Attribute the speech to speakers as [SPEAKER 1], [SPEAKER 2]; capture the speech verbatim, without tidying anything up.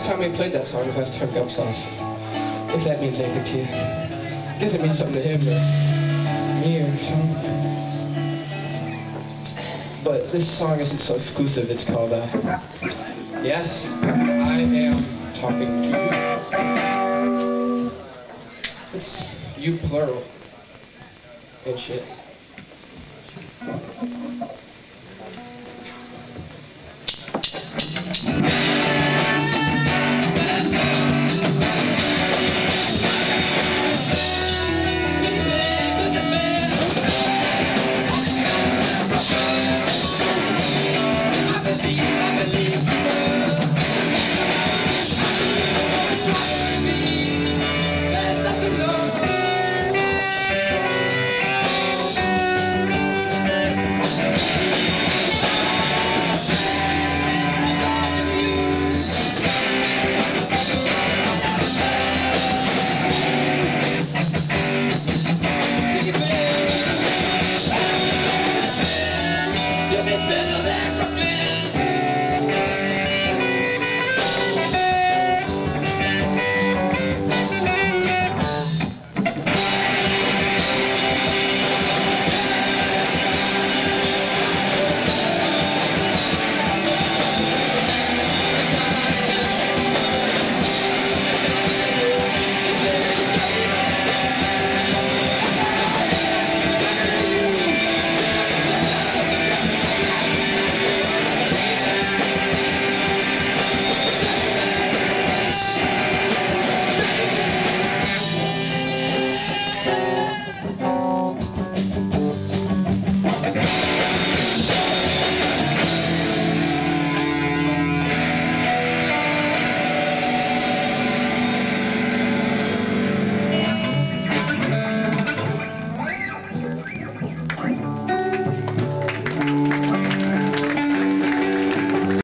[SPEAKER 1] last time we played that song was last time Gump saw us. If that means anything to you. I guess it means something to him or me or something. But this song isn't so exclusive. It's called, uh, Yes, I Am Talking to You. It's you plural and shit.